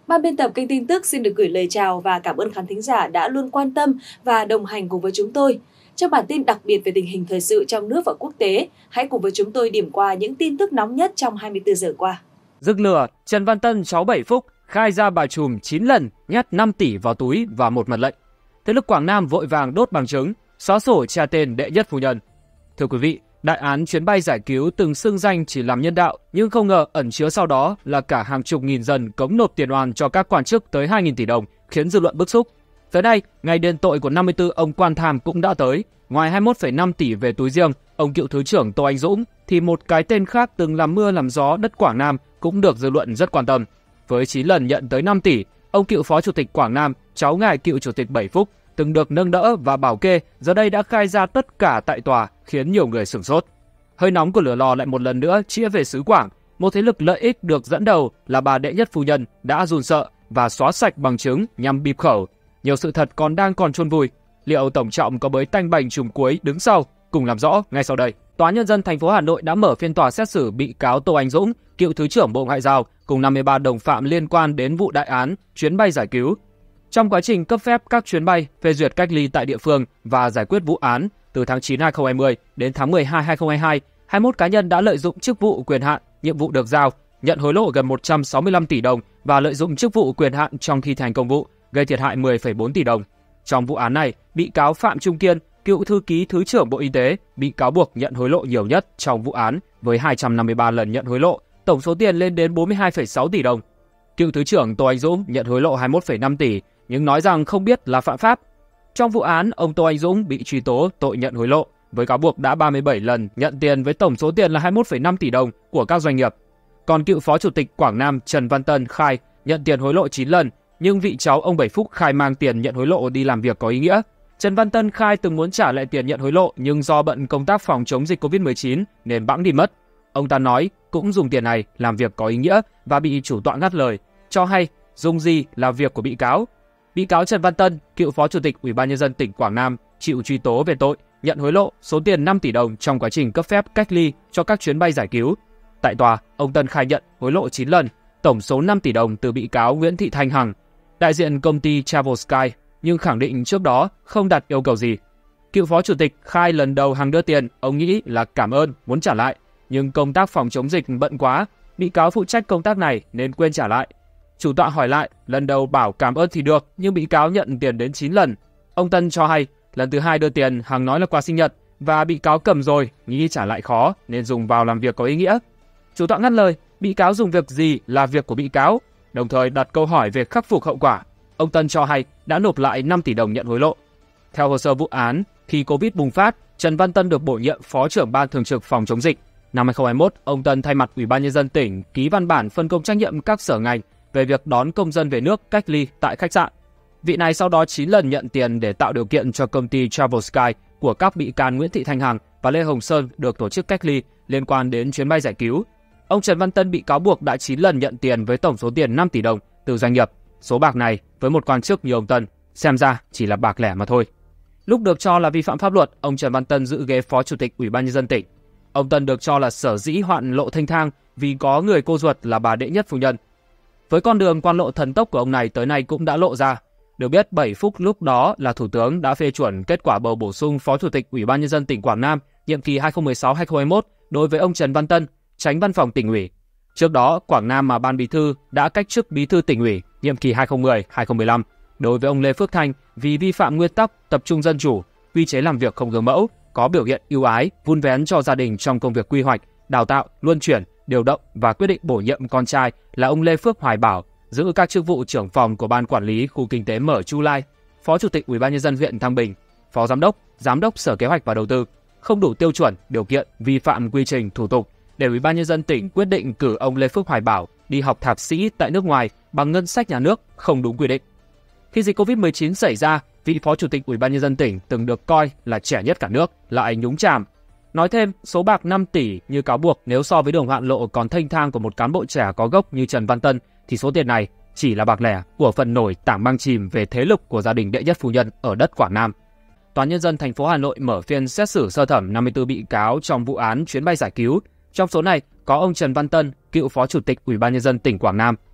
Ban biên tập kênh tin tức xin được gửi lời chào và cảm ơn khán thính giả đã luôn quan tâm và đồng hành cùng với chúng tôi. Trong bản tin đặc biệt về tình hình thời sự trong nước và quốc tế, hãy cùng với chúng tôi điểm qua những tin tức nóng nhất trong 24 giờ qua. Rực lửa, Trần Văn Tân cháu 7 phúc khai ra bà trùm 9 lần nhét 5 tỷ vào túi và một mật lệnh. Thế lực Quảng Nam vội vàng đốt bằng chứng, xóa sổ tra tên đệ nhất phu nhân. Thưa quý vị, đại án chuyến bay giải cứu từng xưng danh chỉ làm nhân đạo, nhưng không ngờ ẩn chứa sau đó là cả hàng chục nghìn dân cống nộp tiền oan cho các quan chức tới 2.000 tỷ đồng, khiến dư luận bức xúc. Tới đây, ngày đền tội của 54 ông quan tham cũng đã tới. Ngoài 21,5 tỷ về túi riêng, ông cựu Thứ trưởng Tô Anh Dũng thì một cái tên khác từng làm mưa làm gió đất Quảng Nam cũng được dư luận rất quan tâm. Với 9 lần nhận tới 5 tỷ, ông cựu Phó Chủ tịch Quảng Nam, cháu ngài cựu Chủ tịch Bảy Phúc, từng được nâng đỡ và bảo kê, giờ đây đã khai ra tất cả tại tòa, khiến nhiều người sửng sốt. Hơi nóng của lửa lò lại một lần nữa chĩa về xứ Quảng. Một thế lực lợi ích được dẫn đầu là bà đệ nhất phu nhân đã run sợ và xóa sạch bằng chứng nhằm bịp khẩu. Nhiều sự thật còn chôn vùi. Liệu Tổng Trọng có bới tanh bành chùm cuối đứng sau? Cùng làm rõ ngay sau đây. Tòa án Nhân dân thành phố Hà Nội đã mở phiên tòa xét xử bị cáo Tô Anh Dũng, cựu Thứ trưởng Bộ Ngoại giao, cùng 53 đồng phạm liên quan đến vụ đại án chuyến bay giải cứu. Trong quá trình cấp phép các chuyến bay, phê duyệt cách ly tại địa phương và giải quyết vụ án từ tháng 9 2020 đến tháng 12 2022, 21 cá nhân đã lợi dụng chức vụ quyền hạn, nhiệm vụ được giao, nhận hối lộ gần 165 tỷ đồng và lợi dụng chức vụ quyền hạn trong khi thi hành công vụ, gây thiệt hại 10,4 tỷ đồng. Trong vụ án này, bị cáo Phạm Trung Kiên, cựu thư ký Thứ trưởng Bộ Y tế, bị cáo buộc nhận hối lộ nhiều nhất trong vụ án với 253 lần nhận hối lộ, tổng số tiền lên đến 42,6 tỷ đồng. Cựu Thứ trưởng Tô Anh Dũng nhận hối lộ 21,5 tỷ nhưng nói rằng không biết là phạm pháp. Trong vụ án, ông Tô Anh Dũng bị truy tố tội nhận hối lộ với cáo buộc đã 37 lần nhận tiền với tổng số tiền là 21,5 tỷ đồng của các doanh nghiệp. Còn cựu Phó Chủ tịch Quảng Nam Trần Văn Tân khai nhận tiền hối lộ 9 lần, nhưng vị cháu ông Bảy Phúc khai mang tiền nhận hối lộ đi làm việc có ý nghĩa. Trần Văn Tân khai từng muốn trả lại tiền nhận hối lộ nhưng do bận công tác phòng chống dịch Covid-19 nên bẵng đi mất. Ông ta nói cũng dùng tiền này làm việc có ý nghĩa và bị chủ tọa ngắt lời, cho hay dùng gì là việc của bị cáo. Bị cáo Trần Văn Tân, cựu Phó Chủ tịch Ủy ban Nhân dân tỉnh Quảng Nam, chịu truy tố về tội nhận hối lộ số tiền 5 tỷ đồng trong quá trình cấp phép cách ly cho các chuyến bay giải cứu. Tại tòa, ông Tân khai nhận hối lộ 9 lần, tổng số 5 tỷ đồng từ bị cáo Nguyễn Thị Thanh Hằng, đại diện công ty Travel Sky, nhưng khẳng định trước đó không đặt yêu cầu gì. Cựu Phó Chủ tịch khai lần đầu Hằng đưa tiền, ông nghĩ là cảm ơn, muốn trả lại, nhưng công tác phòng chống dịch bận quá, bị cáo phụ trách công tác này nên quên trả lại. Chủ tọa hỏi lại, lần đầu bảo cảm ơn thì được, nhưng bị cáo nhận tiền đến 9 lần. Ông Tân cho hay, lần thứ 2 đưa tiền, Hằng nói là quà sinh nhật, và bị cáo cầm rồi, nghĩ trả lại khó, nên dùng vào làm việc có ý nghĩa. Chủ tọa ngắt lời, bị cáo dùng việc gì là việc của bị cáo, đồng thời đặt câu hỏi về khắc phục hậu quả. Ông Tân cho hay đã nộp lại 5 tỷ đồng nhận hối lộ. Theo hồ sơ vụ án, khi Covid bùng phát, Trần Văn Tân được bổ nhiệm Phó trưởng Ban Thường trực Phòng chống dịch. Năm 2021, ông Tân thay mặt Ủy ban Nhân dân tỉnh ký văn bản phân công trách nhiệm các sở ngành về việc đón công dân về nước cách ly tại khách sạn. Vị này sau đó 9 lần nhận tiền để tạo điều kiện cho công ty Travel Sky của các bị can Nguyễn Thị Thanh Hằng và Lê Hồng Sơn được tổ chức cách ly liên quan đến chuyến bay giải cứu. Ông Trần Văn Tân bị cáo buộc đã 9 lần nhận tiền với tổng số tiền 5 tỷ đồng từ doanh nghiệp. Số bạc này với một quan chức như ông Tân xem ra chỉ là bạc lẻ mà thôi. Lúc được cho là vi phạm pháp luật, ông Trần Văn Tân giữ ghế Phó Chủ tịch Ủy ban Nhân dân tỉnh. Ông Tân được cho là sở dĩ hoạn lộ thanh thang vì có người cô ruột là bà đệ nhất phu nhân. Với con đường quan lộ thần tốc của ông này tới nay cũng đã lộ ra. Được biết, 7 phút lúc đó là Thủ tướng đã phê chuẩn kết quả bầu bổ sung Phó Chủ tịch Ủy ban Nhân dân tỉnh Quảng Nam nhiệm kỳ 2016-2021 đối với ông Trần Văn Tân, Chánh Văn phòng Tỉnh ủy. Trước đó, Quảng Nam mà Ban Bí thư đã cách chức Bí thư Tỉnh ủy nhiệm kỳ 2010-2015 đối với ông Lê Phước Thanh vì vi phạm nguyên tắc tập trung dân chủ, quy chế làm việc không gương mẫu, có biểu hiện ưu ái, vun vén cho gia đình trong công việc quy hoạch, đào tạo, luân chuyển, điều động và quyết định bổ nhiệm con trai là ông Lê Phước Hoài Bảo giữ các chức vụ trưởng phòng của Ban Quản lý Khu Kinh tế Mở Chu Lai, Phó Chủ tịch Ủy ban Nhân dân huyện Thăng Bình, Phó Giám đốc Sở Kế hoạch và Đầu tư, không đủ tiêu chuẩn, điều kiện, vi phạm quy trình, thủ tục để Ủy ban Nhân dân tỉnh quyết định cử ông Lê Phước Hoài Bảo đi học thạc sĩ tại nước ngoài bằng ngân sách nhà nước không đúng quy định. Khi dịch Covid-19 xảy ra, vị Phó Chủ tịch Ủy ban Nhân dân tỉnh từng được coi là trẻ nhất cả nước lại nhúng chàm. Nói thêm, số bạc 5 tỷ như cáo buộc nếu so với đường hoạn lộ còn thênh thang của một cán bộ trẻ có gốc như Trần Văn Tân thì số tiền này chỉ là bạc lẻ của phần nổi tảng băng chìm về thế lực của gia đình đệ nhất phu nhân ở đất Quảng Nam. Tòa án Nhân dân thành phố Hà Nội mở phiên xét xử sơ thẩm 54 bị cáo trong vụ án chuyến bay giải cứu. Trong số này có ông Trần Văn Tân, cựu Phó Chủ tịch Ủy ban Nhân dân tỉnh Quảng Nam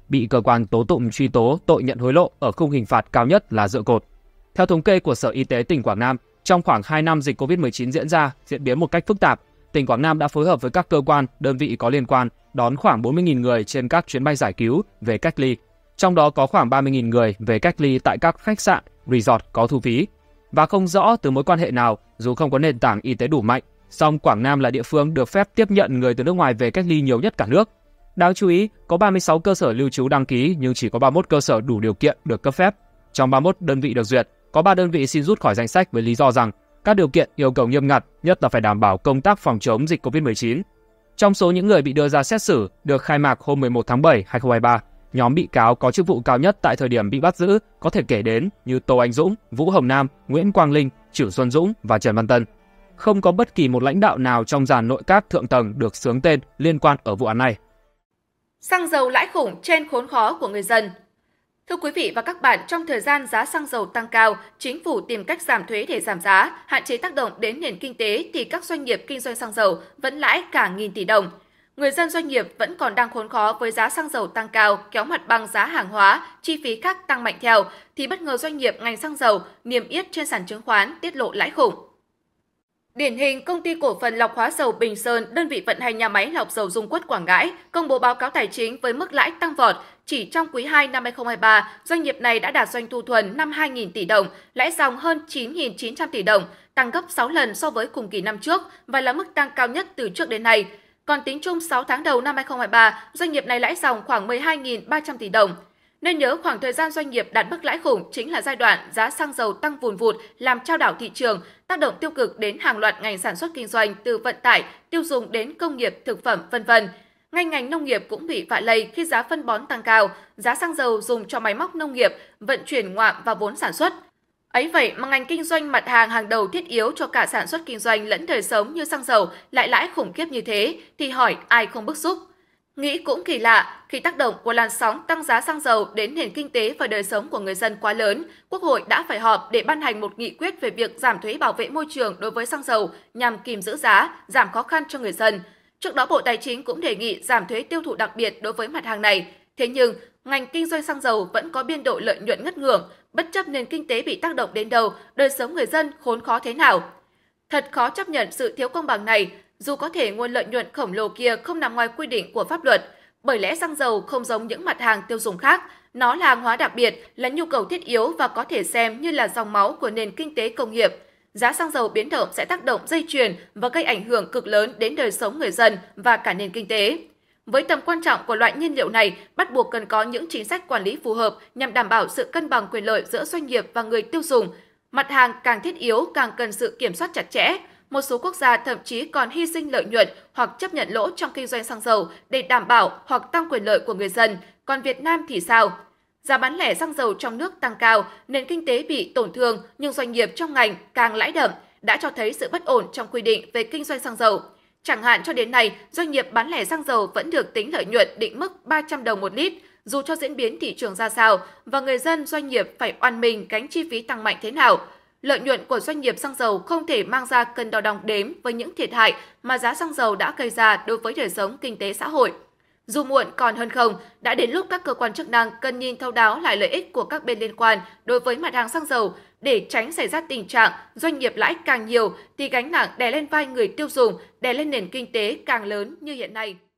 bị cơ quan tố tụng truy tố tội nhận hối lộ ở khung hình phạt cao nhất là dựa cột. Theo thống kê của Sở Y tế tỉnh Quảng Nam, trong khoảng 2 năm dịch COVID-19 diễn biến một cách phức tạp, tỉnh Quảng Nam đã phối hợp với các cơ quan, đơn vị có liên quan đón khoảng 40.000 người trên các chuyến bay giải cứu về cách ly. Trong đó có khoảng 30.000 người về cách ly tại các khách sạn, resort có thu phí. Và không rõ từ mối quan hệ nào, dù không có nền tảng y tế đủ mạnh, song Quảng Nam là địa phương được phép tiếp nhận người từ nước ngoài về cách ly nhiều nhất cả nước. Đáng chú ý, có 36 cơ sở lưu trú đăng ký nhưng chỉ có 31 cơ sở đủ điều kiện được cấp phép. Trong 31 đơn vị được duyệt, có 3 đơn vị xin rút khỏi danh sách với lý do rằng các điều kiện yêu cầu nghiêm ngặt, nhất là phải đảm bảo công tác phòng chống dịch COVID-19. Trong số những người bị đưa ra xét xử được khai mạc hôm 11 tháng 7, 2023, nhóm bị cáo có chức vụ cao nhất tại thời điểm bị bắt giữ có thể kể đến như Tô Anh Dũng, Vũ Hồng Nam, Nguyễn Quang Linh, Trử Xuân Dũng và Trần Văn Tân. Không có bất kỳ một lãnh đạo nào trong dàn nội các thượng tầng được xướng tên liên quan ở vụ án này. Xăng dầu lãi khủng trên khốn khó của người dân. Thưa quý vị và các bạn, trong thời gian giá xăng dầu tăng cao, chính phủ tìm cách giảm thuế để giảm giá, hạn chế tác động đến nền kinh tế thì các doanh nghiệp kinh doanh xăng dầu vẫn lãi cả nghìn tỷ đồng. Người dân doanh nghiệp vẫn còn đang khốn khó với giá xăng dầu tăng cao, kéo mặt bằng giá hàng hóa, chi phí khác tăng mạnh theo, thì bất ngờ doanh nghiệp ngành xăng dầu niêm yết trên sàn chứng khoán tiết lộ lãi khủng. Điển hình, Công ty Cổ phần Lọc hóa dầu Bình Sơn, đơn vị vận hành nhà máy lọc dầu Dung Quất Quảng Ngãi, công bố báo cáo tài chính với mức lãi tăng vọt. Chỉ trong quý 2 năm 2023, doanh nghiệp này đã đạt doanh thu thuần 52.000 tỷ đồng, lãi dòng hơn 9.900 tỷ đồng, tăng gấp 6 lần so với cùng kỳ năm trước và là mức tăng cao nhất từ trước đến nay. Còn tính chung 6 tháng đầu năm 2023, doanh nghiệp này lãi dòng khoảng 12.300 tỷ đồng. Nên nhớ khoảng thời gian doanh nghiệp đạt mức lãi khủng chính là giai đoạn giá xăng dầu tăng vùn vụt làm chao đảo thị trường, tác động tiêu cực đến hàng loạt ngành sản xuất kinh doanh từ vận tải, tiêu dùng đến công nghiệp, thực phẩm, v.v. Ngay ngành nông nghiệp cũng bị vạ lây khi giá phân bón tăng cao, giá xăng dầu dùng cho máy móc nông nghiệp, vận chuyển ngoại và vốn sản xuất. Ấy vậy mà ngành kinh doanh mặt hàng hàng đầu thiết yếu cho cả sản xuất kinh doanh lẫn đời sống như xăng dầu lại lãi khủng khiếp như thế thì hỏi ai không bức xúc. Nghĩ cũng kỳ lạ, khi tác động của làn sóng tăng giá xăng dầu đến nền kinh tế và đời sống của người dân quá lớn, Quốc hội đã phải họp để ban hành một nghị quyết về việc giảm thuế bảo vệ môi trường đối với xăng dầu nhằm kìm giữ giá, giảm khó khăn cho người dân. Trước đó, Bộ Tài chính cũng đề nghị giảm thuế tiêu thụ đặc biệt đối với mặt hàng này. Thế nhưng, ngành kinh doanh xăng dầu vẫn có biên độ lợi nhuận ngất ngưởng, bất chấp nền kinh tế bị tác động đến đâu, đời sống người dân khốn khó thế nào. Thật khó chấp nhận sự thiếu công bằng này, dù có thể nguồn lợi nhuận khổng lồ kia không nằm ngoài quy định của pháp luật, bởi lẽ xăng dầu không giống những mặt hàng tiêu dùng khác, nó là hàng hóa đặc biệt, là nhu cầu thiết yếu và có thể xem như là dòng máu của nền kinh tế công nghiệp. Giá xăng dầu biến động sẽ tác động dây chuyền và gây ảnh hưởng cực lớn đến đời sống người dân và cả nền kinh tế. Với tầm quan trọng của loại nhiên liệu này, bắt buộc cần có những chính sách quản lý phù hợp nhằm đảm bảo sự cân bằng quyền lợi giữa doanh nghiệp và người tiêu dùng. Mặt hàng càng thiết yếu càng cần sự kiểm soát chặt chẽ. Một số quốc gia thậm chí còn hy sinh lợi nhuận hoặc chấp nhận lỗ trong kinh doanh xăng dầu để đảm bảo hoặc tăng quyền lợi của người dân. Còn Việt Nam thì sao? Giá bán lẻ xăng dầu trong nước tăng cao, nền kinh tế bị tổn thương nhưng doanh nghiệp trong ngành càng lãi đậm, đã cho thấy sự bất ổn trong quy định về kinh doanh xăng dầu. Chẳng hạn cho đến nay, doanh nghiệp bán lẻ xăng dầu vẫn được tính lợi nhuận định mức 300 đồng một lít, dù cho diễn biến thị trường ra sao và người dân doanh nghiệp phải oan mình gánh chi phí tăng mạnh thế nào. Lợi nhuận của doanh nghiệp xăng dầu không thể mang ra cân đo đong đếm với những thiệt hại mà giá xăng dầu đã gây ra đối với đời sống kinh tế xã hội. Dù muộn còn hơn không, đã đến lúc các cơ quan chức năng cần nhìn thấu đáo lại lợi ích của các bên liên quan đối với mặt hàng xăng dầu để tránh xảy ra tình trạng doanh nghiệp lãi càng nhiều thì gánh nặng đè lên vai người tiêu dùng, đè lên nền kinh tế càng lớn như hiện nay.